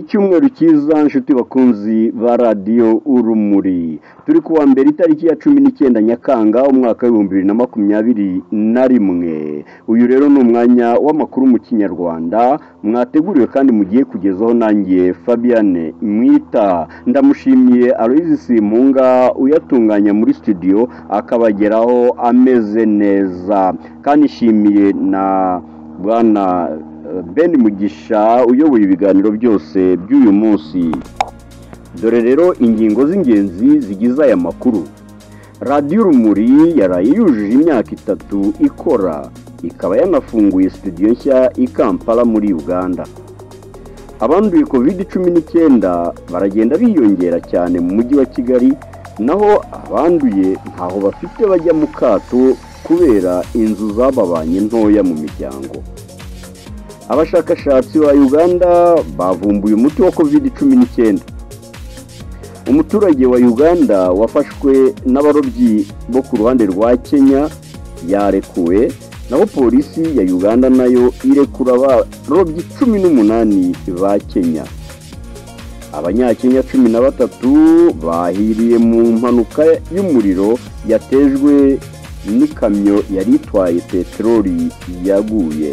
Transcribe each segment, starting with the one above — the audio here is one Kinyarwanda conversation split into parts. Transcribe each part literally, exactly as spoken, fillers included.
icyumweru cyiza nshuti bakunzi ba radio Urumuri. Turi kuwa mbere itariki ya cumi n'icyenda Nyakanga umwaka wa bibiri na makumyabiri na rimwe. Uyu rero ni umwanya w'amakuru mu Kinyarwanda mwateguriwe kandi mugiye kugezaho nanjye Fabiane Mwita. Ndamushimiye Aloys Simunga uyatunganya muri studio akabageraho ameze neza. Kandi shimiye na bwana Ben Mugisha uyoboye ibiganiro byose by'uyu munsi. Dore rero ingingo z'ingenzi zigize aya makuru. Radio Urumuri yaraye yujuje imyaka itatu ikora, ikaba yanafunguye studio nshya i Kampala muri Uganda. Abanduye covid cumi n'icyenda baragenda biyongera cyane mu mujyi wa Kigali, naho abanduye ntaho bafite bajya mu kato kubera inzu zababanye ntoya mu miryango. Abashakashatsi ba Uganda bavumbuye umuti wa covid cumi n'icyenda. Umuturage wa Uganda wafashwe n'abarobyi bo ku ruhande rwa Kenya yarekuwe, naho polisi ya Uganda nayo irekura abarobyi cumi n'umunani ba Kenya. Abanyakenya cumi na batatu bahiriye mu mpanuka y'umuriro yatejwe n'ikamyo yari itwaye peteroli yaguye.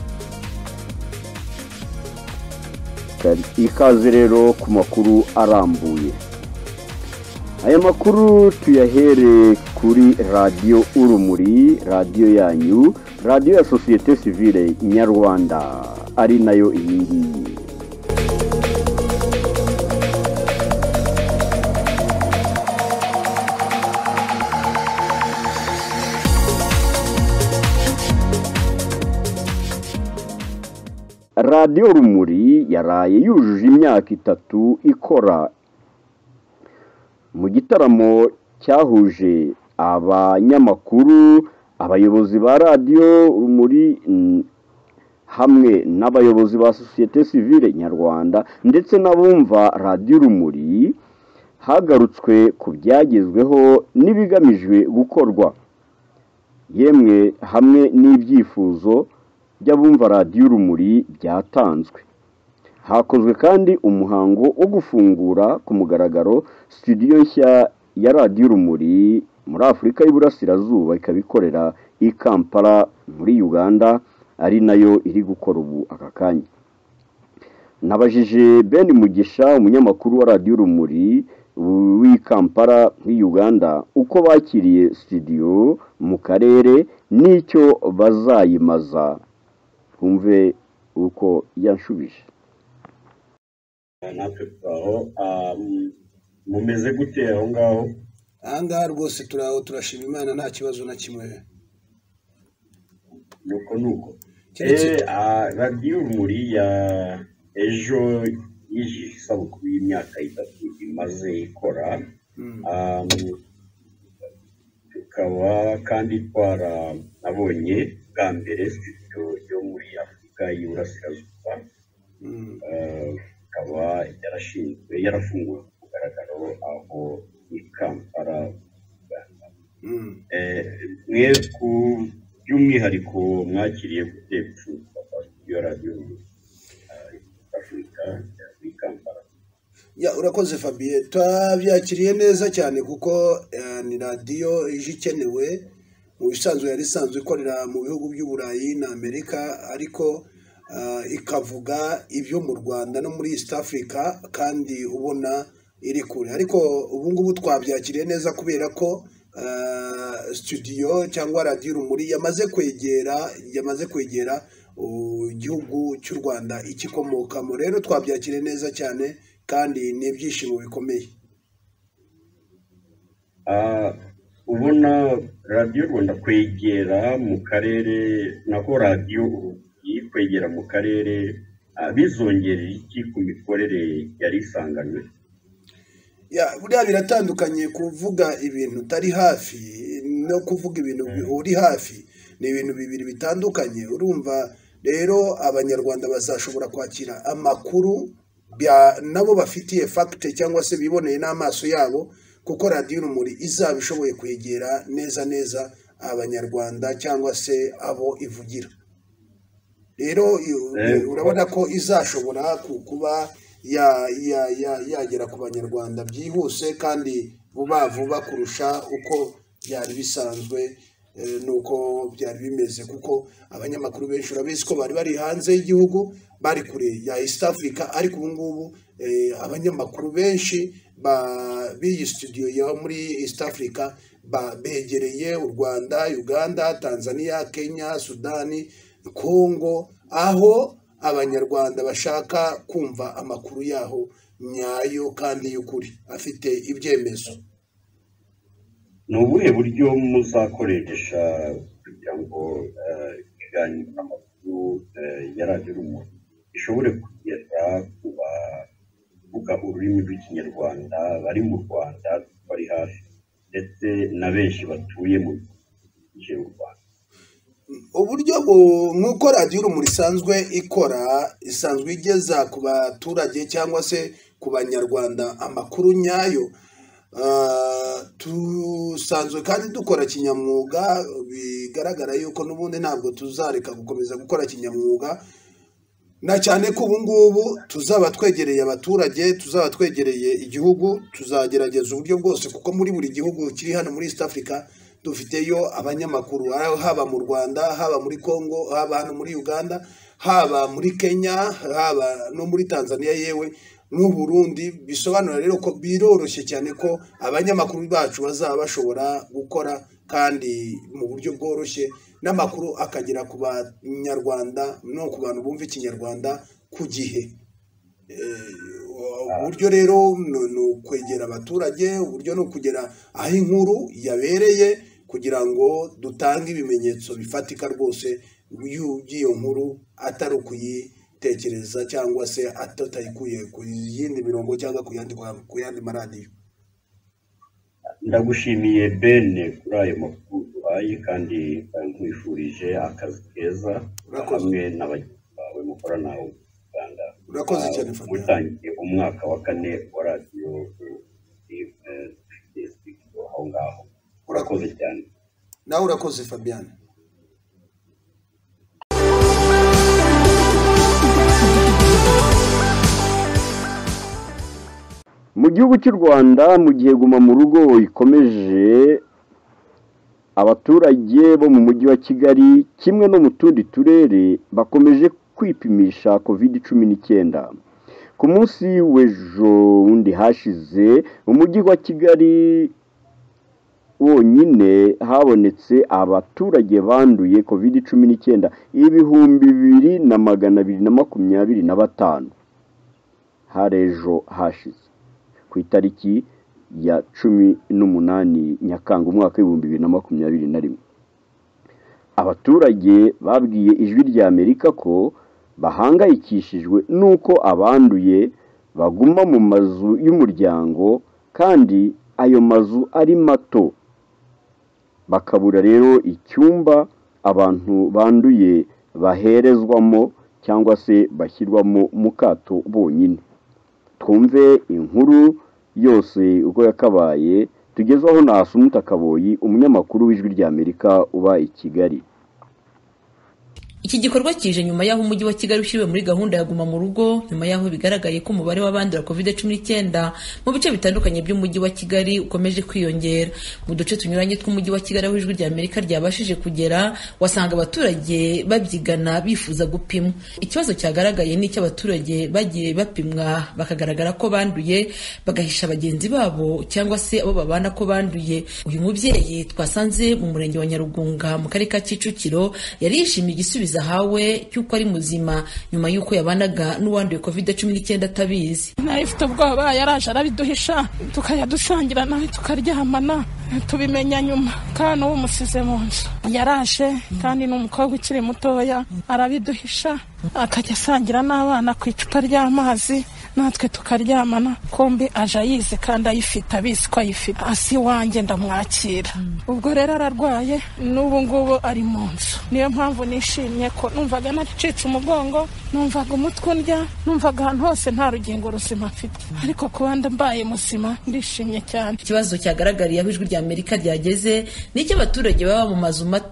Ikaze rero ku makuru arambuye. Aya makuru tuyahere kuri Radio Urumuri, radio yanyu, radio ya Societe Civile Nyarwanda, ari nayo iyi. Radio Urumuri yaraye yujuje imyaka itatu ikora. Mu gitaramo cyahuje abanyamakuru, abayobozi ba Radio Urumuri hamwe n'abayobozi ba Societe Civile Nyarwanda ndetse n'abumva Radio Urumuri, hagarutswe ku byagezweho n'ibigamijwe gukorwa, yemwe hamwe n'ibyifuzo by'abumva Radio Urumuri byatanzwe. Hakozwe kandi umuhango wo gufungura ku mugaragaro studio nshya ya Radio Urumuri muri Afurika y'Iburasirazuba, ikabikorera i Kampala muri Uganda, ari nayo iri gukora ubu aka kanya. Nabajije Ben Mugisha umunyamakuru wa Radio Urumuri w'i Kampala muri Uganda uko bakiriye studio mu karere n'icyo bazayimaza. Kumve uko yanshubije. Natwe twaho mumeze gute aho ngaho? Ahangaha rwose turaho turashima Imana nta kibazo na kimwe. Nuko nuko eh Radio Urumuri ya ejo yijije isabukuru y'imyaka itatu imaze ikora. Tukaba kandi twara nabonye bwa mbere studio yo muri Afurika y'Iburasirazuba. Ikaba yarashinzwe yarafunguwe ku mugaragaro aho i Kampala. Mwe ku by'umwihariko mwakiriye gute gufunga studio Radio Afurika i Kampala? Ya urakoze Fabien, twabyakiriye neza cyane kuko ni radio ije ikenewe. Mu bisanzwe yari isanzwe ikorera mu bihugu by'Uburayi na Amerika, ariko ikavuga ibyo mu Rwanda no muri East Africa kandi ubona iri kure. Ariko ubu ngubu twabyakiriye neza kubera ko studio cyangwa Radio Urumuri yamaze kwegera yamaze kwegera igihugu cy'u Rwanda ikikomokamo. Rero twabyakiriye neza cyane kandi n'ibyishimo bikomeye. Ubona Radio Rwanda kwegera mu karere nako Radio Urumuri kwegera mu karere bizongerera iki ku mikorere yari isanganywe? Ya buriya biratandukanye kuvuga ibintu utari hafi no kuvuga ibintu uri hafi, ni ibintu bibiri bitandukanye. Urumva rero abanyarwanda bazashobora kwakira amakuru nabo bafitiye fact cyangwa se biboneye n'amaso yabo, kuko Radio Urumuri izaba ishoboye kwegera neza neza abanyarwanda cyangwa se abo ivugira. Rero urabona ko izashobora kuba yagera ku banyarwanda byihuse kandi vuba vuba kurusha uko byari bisanzwe nuko byari bimeze, kuko abanyamakuru benshi urabizi ko bari bari hanze y'igihugu, bari kure ya East Africa, ariko ubu ngubu abanyamakuru benshi b'iyi studio ya muri East Africa begereye u Rwanda, Uganda, Tanzania, Kenya, Sudani, Congo, aho abanyarwanda bashaka kumva amakuru yaho nyayo kandi y'ukuri afite ibyemezo. Ni ubuhe buryo muzakoresha kugira ngo ikiganiro n'amakuru ya radiyo urumuri ishobore kugera ku bavuga ururimi rw'ikinyarwanda bari mu Rwanda bari hafi ndetse na benshi batuye mu Rwanda? Uburyo nk'uko radiyo urumuri isanzwe ikora, isanzwe igeza ku baturage cyangwa se ku banyarwanda amakuru nyayo, tusanzwe kandi dukora kinyamwuga, bigaragara yuko n'ubundi ntabwo tuzareka gukomeza gukora kinyamwuga, na cyane ko ubu ngubu tuzaba twegereye abaturage, tuzaba twegereye igihugu, tuzagerageza uburyo bwose, kuko muri buri gihugu kiri hano muri East Africa dufiteyo abanyamakuru, haba mu Rwanda, haba muri Congo, haba hano muri Uganda, haba muri Kenya, haba no muri Tanzania yewe n'u Burundi. Bisobanura rero ko biroroshye cyane ko abanyamakuru bacu bazaba bashobora gukora kandi mu buryo bworoshye, n'amakuru akagera ku banyarwanda no ku bantu bumva ikinyarwanda ku gihe. Uburyo rero ni ukwegera abaturage, uburyo ni ukugera aho inkuru yabereye kugira ngo dutange ibimenyetso bifatika rwose by'iyo nkuru, atari ukuyitekereza cyangwa se atayikuye ku yindi mirongo cyangwa ku yandi maradiyo. Ndagushimiye Bene kuri ayo makuru duhaye, kandi nkwifurije akazi keza hamwe n'abagenzi bawe mukorana nawe mu Rwanda. Urakoze cyane Fabian. Mutangiye umwaka wa kane wa radiyo aho ngaho. Urakoze cyane. Nawe urakoze Fabian. Mu gihugu cy'u Rwanda, mu gihe guma mu rugo ikomeje, abaturage bo mu mujyi wa Kigali kimwe no mu tundi turere bakomeje kwipimisha covid cumi n'icyenda. Ku munsi w'ejo undi hashize, umujyi wa Kigali wonyine habonetse abaturage banduye covid cumi n'icyenda ibihumbi bibiri na magana abiri na makumyabiri na batanu. Harejo hashize ku itariki ya cumi n'umunani Nyakanga umwaka w'ibihumbi bibiri na makumyabiri na rimwe. Abaturage babwiye Ijwi rya Amerika ko bahangayikishijwe nuko abanduye baguma mu mazu y'umuryango kandi ayo mazu ari mato, bakabura rero icyumba abantu banduye baherezwamo cyangwa se bashyirwamo mu kato bonyine. Twumve inkuru yose uko yakabaye, tugezaho na Asumuta Kaboyi, umunyamakuru w'Ijwi rya Amerika uba i Kigali. Iki gikorwa kije nyuma y'aho umujyi wa Kigali ushyiriwe muri gahunda ya guma mu rugo, nyuma y'aho bigaragaye ko umubare w'abandura covid cumi n'icyenda mu bice bitandukanye by'umujyi wa Kigali ukomeje kwiyongera. Mu duce tunyuranye tw'umujyi wa Kigali aho Ijwi rya Amerika ryabashije kugera, wasanga abaturage babyigana bifuza gupimwa. Ikibazo cyagaragaye ni cy'abaturage bagiye bapimwa bakagaragara ko banduye, bagahisha bagenzi babo cyangwa se abo babana ko banduye. Uyu mubyeyi twasanze mu murenge wa Nyarugunga mu karere ka Kicukiro yari yishimiye igisubizo hawe cyuko ari muzima nyuma yuko yabanaga n'uwanduye covid cumi n'icyenda atabizi. Nayifite ubwoba, yaraje arabiduhisha, tukajya dusangira nawe tukaryamana, tubimenya nyuma kandi uwo musize mu nzu. Yaraje kandi n'umukobwa ukiri mutoya arabiduhisha, akajya asangira n'abana ku icupa ry'amazi, natwe tukaryamana. Kombi aje ayize kandi ayifite, abizi ko ayifite. Asi wanjye ndamwakira. Ubwo rero ararwaye, n'ubu ngubu ari mu nzu. Niyo mpamvu nishimye ko numvaga naricitse umugongo, numvaga umutwe undya, numvaga ahantu hose nta rugingo ruzima mfite, ariko kuba mbaye muzima ndishimye cyane. Ikibazo cyagaragariye aho Ijwi rya Amerika ryageze ni icy'abaturage baba mu mazu mato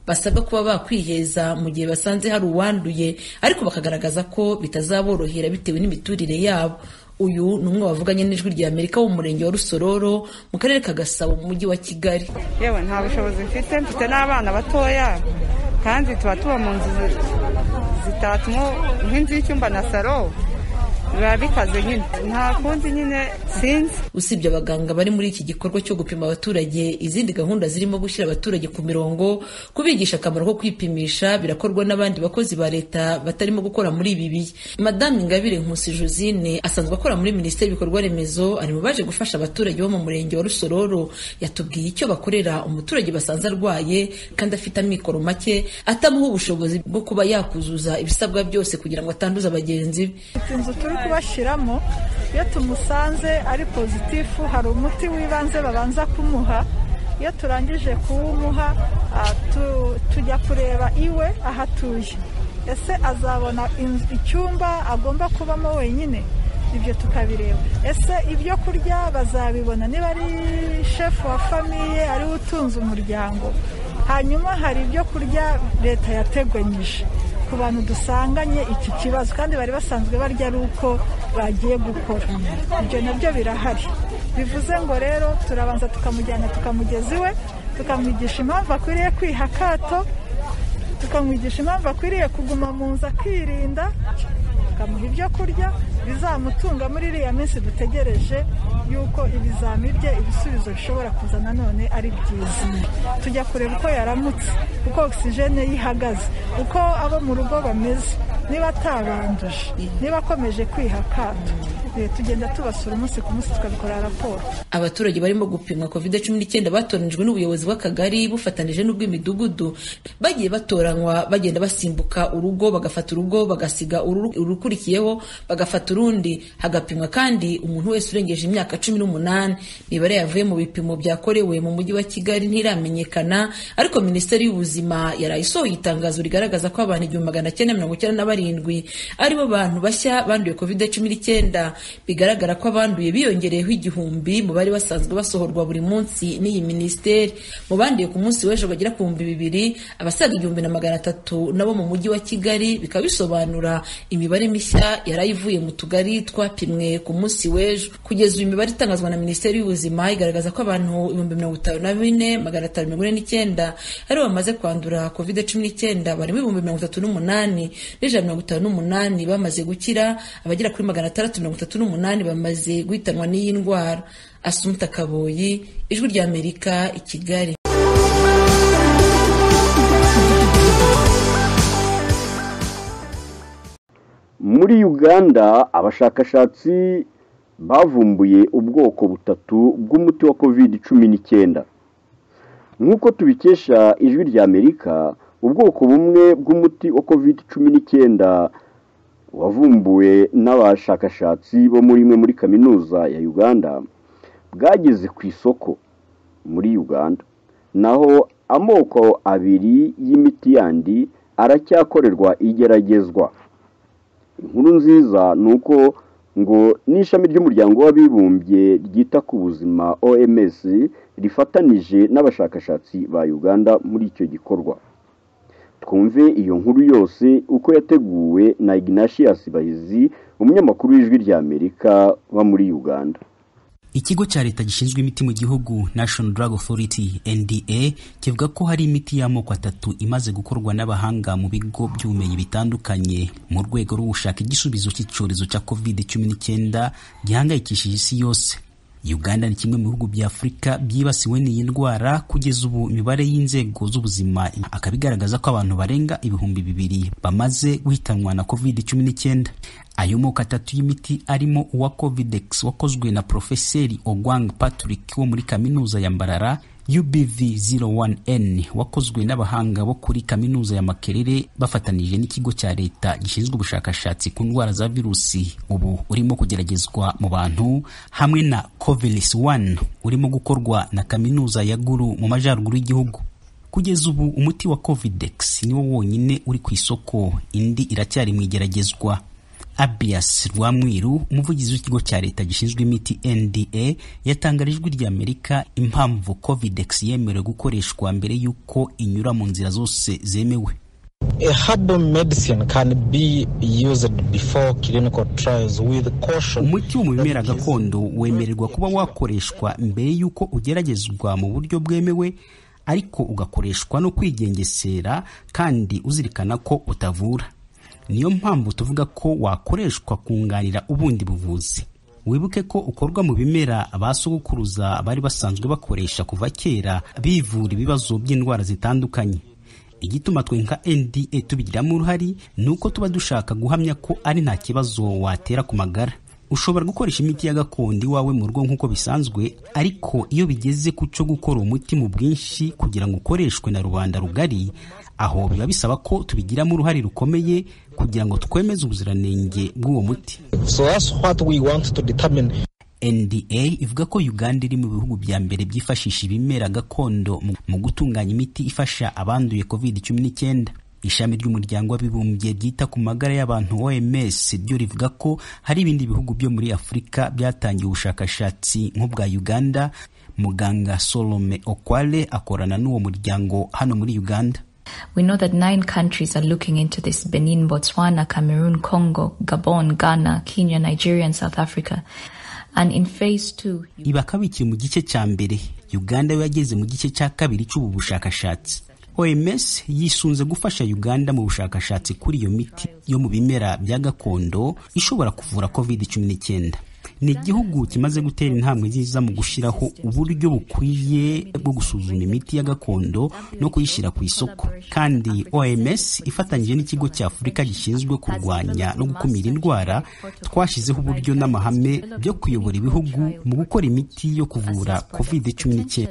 basabwa kuba bakwiheza mu gihe basanze hari uwanduye ariko bakagaragaza ko bitazaborohera bitewe n'imiturire yabo. Uyu ni umwe wavuganye n'ijwi rya Amerika wo mu murenge wa Rusororo mu karere ka Gasabo mu mujyi wa Kigali. Yewe nta bushobozi mfite mfite n'abana batoya kandi tuba tuba mu nzu zitatu nk'inzu y'icyumba na salo biba bikaze nyine nta kundi nyine sinzi. Usibye abaganga bari muri iki gikorwa cyo gupima abaturage, izindi gahunda zirimo gushyira abaturage ku mirongo, kubigisha akamaro ko kwipimisha birakorwa n'abandi bakozi ba leta batarimo gukora muri ibi bihe. Madame Ingabire Nkusi Josine asanzwe akora muri Minisiteri y'ibikorwa remezo, ari mu baje gufasha abaturage bo mu murenge wa Rusororo. Yatubwiye icyo bakorera umuturage basanze arwaye kandi afite amikoro make, atamuha ubushobozi bwo kuba yakuzuza ibisabwa byose kugira ngo atanduza bagenzi be. Kubashiramo iyo tumusanze ari pozitifu hari umuti w'ibanze babanza kumuha. Iyo turangije kuwumuha tujya kureba iwe ahatuye, ese azabona icyumba agomba kubamo wenyine, ibyo tukabireba. Ese ibyo kurya bazabibona niba ari shefu wa famiye ariwe utunze umuryango. Hanyuma hari ibyo kurya leta yateganyije ku bantu dusanganye iki kibazo kandi bari basanzwe barya ari uko bagiye gukora. Ibyo nabyo birahari. Bivuze ngo rero turabanza tukamujyana tukamugeza iwe, tukamwigisha impamvu akwiriye kwiha akato, tukamwigisha impamvu akwiriye kuguma mu nzu akirinda, tukamuha ibyo kurya bizamutunga muri iriya minsi dutegereje yuko ibizami bye ibisubizo bishobora kuza nanone ari byiza. Tujya kureba uko yaramutse, uko ogisijene yihagaze, uko abo mu rugo bameze, niba atabanduje, niba akomeje kwiha akato. Tugenda tubasura umunsi ku munsi tukabikora raporo. Abaturage barimo gupimwa covid cumi n'icyenda batoranijwe n'ubuyobozi bw'akagari bufatanije n'ubw'imidugudu, bagiye batoranywa bagenda basimbuka urugo, bagafata urugo bagasiga urukurikiyeho, bagafata urundi, hagapimwa kandi umuntu wese urengeje imyaka cumi n'umunani. Imibare yavuye mu bipimo byakorewe mu mujyi wa Kigali ntiramenyekana, ariko Minisiteri y'Ubuzima yarayisohoye itangazo rigaragaza ko abantu igihumbi magana cyenda mirongo icyenda na barindwi aribo bantu bashya banduye covid cumi n'icyenda. Bigaragara ko abanduye biyongereyeho igihumbi mu bari basanzwe basohorwa buri munsi n'iyi minisiteri. Mu banduye ku munsi w'ejo bagera ku bihumbi bibiri, abasaga igihumbi na magana atatu nabo mu mujyi wa Kigali, bikaba bisobanura imibare mishya yarayivuye mu tugari twapimwe ku munsi w'ejo. Kugeza uyu imibare itangazwa na Minisiteri y'Ubuzima igaragaza ko abantu ibihumbi mirongo itanu na bine magana atanu mirongo ine n'icyenda aribo bamaze kwandura covid cumi n'icyenda, barimo ibihumbi mirongo itatu n'umunani n'ijana mirongo itanu n'umunani bamaze gukira, abagera kuri magana atandatu mirongo itatu n'umunani bamaze guhitanwa n'iyi ndwara. Asumta Kaboyi, Ijwi rya Amerika, i Kigali. Muri Uganda abashakashatsi bavumbuye ubwoko butatu bw'umuti wa covid cumi n'icyenda. Nk'uko tubikesha Ijwi rya Amerika, ubwoko bumwe bw'umuti wa covid cumi n'icyenda wavumbuwe n'abashakashatsi bo muri imwe muri kaminuza ya Uganda bwageze ku isoko muri Uganda, naho amoko abiri y'imiti yandi aracyakorerwa igeragezwa. Inkuru nziza nuko ngo n'ishami ry'umuryango w'abibumbye ryita ku buzima O M S rifatanije n'abashakashatsi ba Uganda muri icyo gikorwa. Twumve iyo nkuru yose uko yateguwe na Ignatius Bahizi, umunyamakuru w'Ijwi rya Amerika wa muri Uganda. Ikigo cya leta gishinzwe imiti mu gihugu National Drug Authority N D A kivuga ko hari imiti y'amoko atatu imaze gukorwa n'abahanga mu bigo by'ubumenyi bitandukanye mu rwego rwo gushaka igisubizo cy'icyorezo cya covid cumi n'icyenda gihangayikishije isi yose. Uganda ni kimwe mu bihugu bya Afrika byibasiwe n'iyi ndwara. Kugeza ubu imibare y'inzego z'ubuzima akabigaragaza ko abantu barenga ibihumbi bibiri bamaze guhitanwa na covid cumi n'icyenda. Ayo moko atatu y'imiti arimo uwa Covidex wakozwe na Profeseri Ogwang Patrick wo muri kaminuza ya Mbarara, U B V zero one N wakozwe n'abahanga bo kuri kaminuza ya Makerere bafatanije n'ikigo cya leta gishinzwe ubushakashatsi ku ndwara za virusi, ubu urimo kugeragezwa mu bantu, hamwe na Covilis one urimo gukorwa na kaminuza ya Guru mu majyaruguru y'igihugu. Kugeza ubu umuti wa Covidex niwo wonyine uri ku isoko, indi iracyari mu igeragezwa. Abias Rwamwiru, umuvugizi w'ikigo cya leta gishinzwe imiti N D A, yatangarijwe rya Amerika impamvu Covidex yemerewe gukoreshwa mbere yuko inyura mu nzira zose zemewe. A herbal medicine can be used before clinical trials with caution. Umuti wo mu bimera gakondo wemererwa kuba wakoreshwa mbere yuko ugeragezwa mu buryo bwemewe, ariko ugakoreshwa no kwigengesera kandi uzirikana ko utavura. Niyo mpamvu tuvuga ko wakoreshwa kunganira ubundi buvuzi. Wibuke ko ukorwa mu bimera abasogokuruza bari basanzwe bakoresha kuva kera bivura ibibazo by'indwara zitandukanye. Igituma twe nka N D A tubigiramo uruhari nuko tuba dushaka guhamya ko ari nta kibazo watera ku magara. Ushobora gukoresha imiti ya gakondo iwawe mu rugo nk'uko bisanzwe, ariko iyo bigeze ku cyo gukora umuti mu bwinshi kugira ngo ukoreshwe na rubanda rugari, aho biba bisaba ko tubigiramo uruhare rukomeye kugira ngo twemeze ubuziranenge bw'uwo muti. So that's what we want to determine. N D A ivuga ko Uganda iri mu bihugu bya mbere byifashisha ibimera gakondo mu gutunganya imiti ifasha abanduye covid cumi n'icyenda. Ishami ry'umuryango w'abibumbye ryita ku magara y'abantu O M S ryo rivuga ko hari ibindi bihugu byo muri Afurika byatangiye ubushakashatsi nk'ubwa Uganda. Muganga Solome Okwale akorana n'uwo muryango hano muri Uganda. We know that nine countries are looking into this: Benin, Botswana, Cameroon, Congo, Gabon, Ghana, Kenya, Nigeria and South Africa. And in phase two, ibakabikiye mu gice cya mbere, Uganda yo yageze mu gice cya kabiri cy'ubu bushakashatsi. O M S yisunze gufasha Uganda mu bushakashatsi kuri iyo miti yo mu bimera bya gakondo ishobora kuvura covid cumi n'icyenda. Ni igihugu kimaze gutera intambwe nziza mu gushiraho uburyo bukwiye bwo gusuzuma imiti ya gakondo no kuyishyira ku isoko, kandi O M S ifatanyije n'ikigo cya Afurika gishinzwe kurwanya no gukumira indwara twashizeho uburyo n'amahame byo kuyobora ibihugu mu gukora imiti yo kuvura covid cumi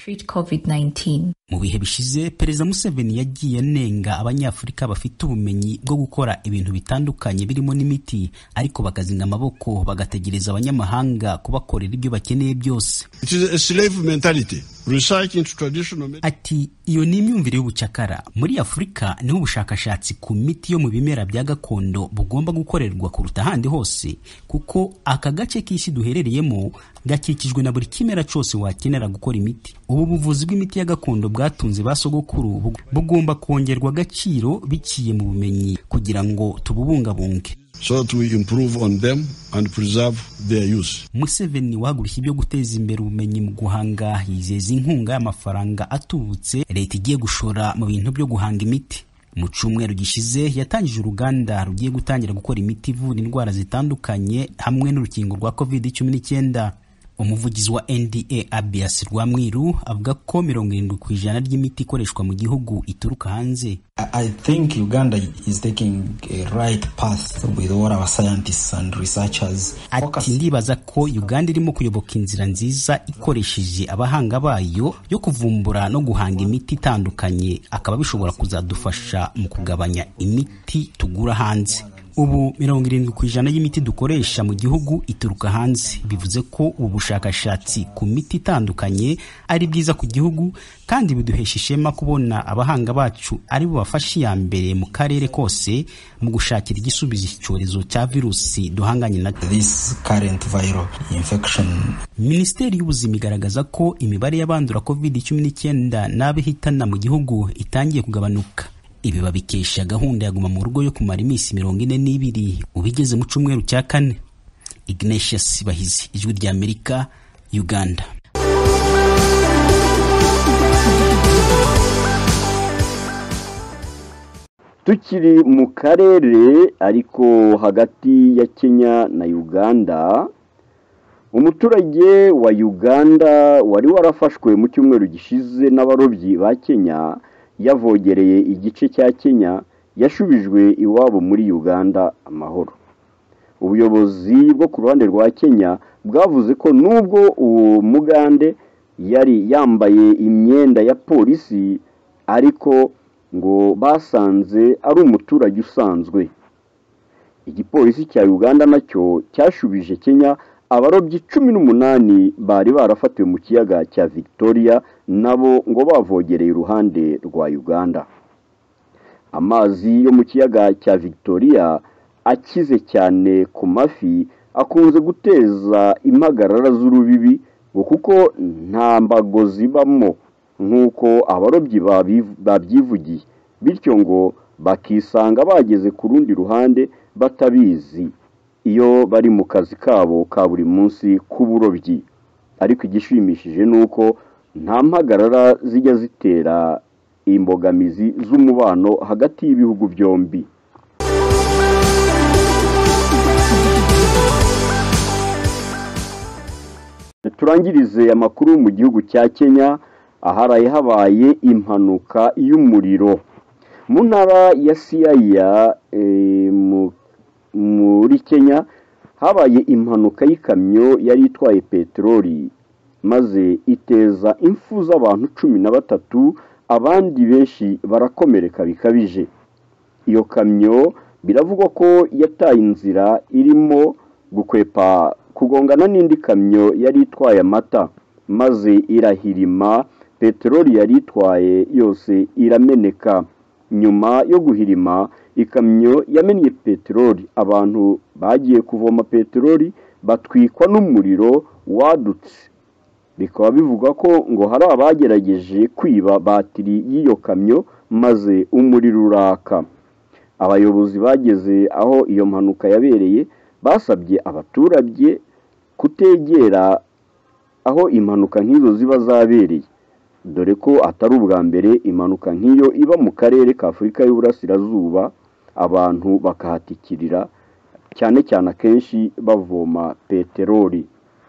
n'icyenda. Mu bihe bishize, Perezida Museveni yagiye anenga abanyafurika bafite ubumenyi bwo gukora ibintu bitandukanye birimo n'imiti, ariko bakazinga amaboko bagategereza abanyamahanga kubakorera ibyo bakeneye byose. It is a slave mentality. Research into traditional medicine. Ati iyo ni imyumvire y'ubucakara. Muri Afurika niho ubushakashatsi ku miti yo mu bimera bya gakondo bugomba gukorerwa kuruta ahandi hose, kuko aka gace k'isi duherereyemo gakikijwe na buri kimera cyose wakenera gukora imiti. Ubu buvuzi bw'imiti ya gakondo bwatunze basogokuru bugomba kongerwa agaciro biciye mu bumenyi kugira ngo tububungabunge. So that we improve on them and preserve their use. Museveni wahagurushye ibyo guteza imbere ubumenyi mu guhanga, yizeza inkunga y'amafaranga atubutse leta igiye gushora mu bintu byo guhanga imiti. Mu cyumweru gishize yatangije uruganda rugiye gutangira gukora imiti ivura indwara zitandukanye hamwe n'urukingo rwa covid cumi n'icyenda. Umuvugizi wa N D A Abias Rwamwiru avuga ko mirongo irindwi ku ijana ry'imiti ikoreshwa mu gihugu ituruka hanze. I think Uganda is taking a right path with all our scientists and researchers. Ati ndibaza ko Uganda irimo kuyoboka inzira nziza ikoresheje abahanga bayo yo kuvumbura no guhanga imiti itandukanye, akaba bishobora kuzadufasha mu kugabanya imiti tugura hanze. Ubu mirongo irindwi ku ijana y'imiti dukoresha mu gihugu ituruka hanze. Bivuze ko ubu bushakashatsi ku miti itandukanye ari bwiza ku gihugu, kandi biduhesha ishema kubona abahanga bacu ari bo bafashe ya mbere mu karere kose mu gushakira igisubizo icyorezo cya virusi duhanganye na this current viral infection. Minisiteri y'Ubuzima igaragaza ko imibare y'abandura covid cumi n'icyenda n'abihitana mu gihugu itangiye kugabanuka. Ibi babikesha gahunda ya guma mu rugo yo kumara iminsi mirongo ine n'ibiri ubigeze mu cyumweru cya kane. Ignatius Bahizi, Ijwi rya Amerika, Uganda. Tukiri mu karere ariko hagati ya Kenya na Uganda, umuturage wa Uganda wari warafashwe mu cyumweru gishize n'abarobyi ba Kenya yavogereye igice cya Kenya yashubijwe iwabo muri Uganda amahoro. Ubuyobozi bwo ku ruhande rwa Kenya bwavuze ko nubwo uwo mugande yari yambaye imyenda ya polisi, ariko ngo basanze ari umuturage usanzwe. Igipolisi cya Uganda nacyo cyashubije Kenya abarobyi cumi n'umunani bari barafatiwe mu kiyaga cya Victoria, nabo ngo bavogereye iruhande rwa Uganda. Amazi yo mu kiyaga cya Victoria akize cyane ku mafi akunze guteza impagarara z'urubibi ngo kuko nta mbago zibamo nk'uko abarobyi babyivugiye, bityo ngo bakisanga bageze ku rundi ruhande batabizi iyo bari mu kazi kabo ka buri munsi k'uburobyi. Ariko igishimishije ni uko nta mpagarara zijya zitera imbogamizi z'umubano hagati y'ibihugu byombi. Turangirize amakuru mu gihugu cya Kenya aharaye habaye impanuka y'umuriro mu ntara ya Siaya e, mu, muri Kenya habaye impanuka y'ikamyo yari itwaye peteroli maze iteza impfu z'abantu cumi na batatu, abandi benshi barakomereka bikabije. Iyo kamyo biravugwa ko yataye inzira irimo gukwepa kugongana n'indi kamyo yari itwaye amata maze irahirima, peteroli yari itwaye yose irameneka. Nyuma yo guhirima ikamyo yamennye peteroli, abantu bagiye kuvoma peteroli batwikwa n'umuriro wadutse. Bikaba bivuga ko ngo hari abagerageje kwiba batiri y'iyo kamyo maze umuriro uraka. Abayobozi bageze aho iyo mpanuka yabereye basabye abaturage kutegera aho impanuka nk'izo ziba zabereye, dore ko atari ubwa mbere impanuka nk'iyo iba mu karere ka Afurika y'Uburasirazuba, abantu bakahatikirira cyane cyane akenshi bavoma peteroli.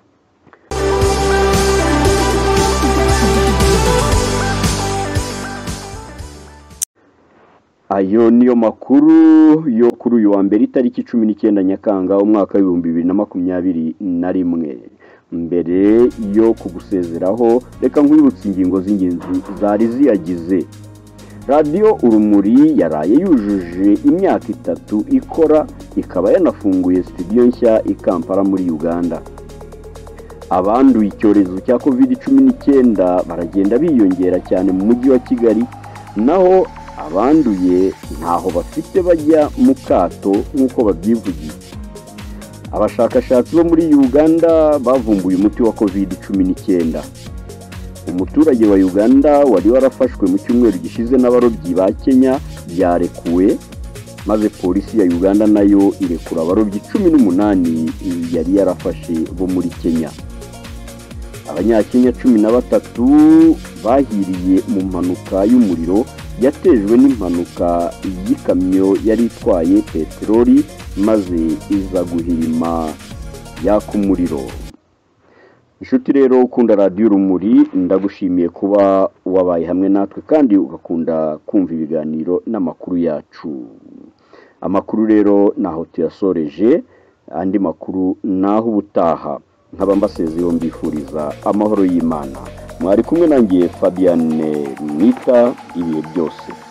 Ayo niyo makuru yo kuri uyu wa mbere itariki cumi n'icyenda Nyakanga umwaka w'ibihumbi bibiri na makumyabiri na rimwe. Mbere yo kugusezeraho reka nkwibutse ingingo z'ingenzi zari ziyagize. Radio Urumuri yaraye yujuje imyaka itatu ikora, ikaba yanafunguye studio nshya i Kampala muri Uganda. Abanduye icyorezo cya covid cumi n'icyenda baragenda biyongera cyane mu mujyi wa Kigali, naho abanduye ntaho bafite bajya mu kato nk'uko babyivugiye. Abashakashatsi bo muri Uganda bavumbuye umuti wa covid cumi n'icyenda. Umuturage wa Uganda wari warafashwe mu cyumweru gishize n'abarobyi ba Kenya yarekuwe, maze polisi ya Uganda nayo irekura abarobyi cumi n'umunani yari yarafashe bo muri Kenya. Abanyakenya cumi na batatu bahiriye mu mpanuka y'umuriro yatejwe n'impanuka y'ikamyo yari itwaye peteroli maze iza guhirima yaka umuriro. Inshuti rero ukunda Radio Urumuri, ndagushimiye kuba wabaye hamwe natwe kandi ugakunda kumva ibiganiro n'amakuru yacu. Amakuru rero naho tuyasoreje, andi makuru naho ubutaha. Nkaba mbasezeye mbifuriza amahoro y'Imana. Mwari kumwe nanjye Fabian Nita ibihe byose.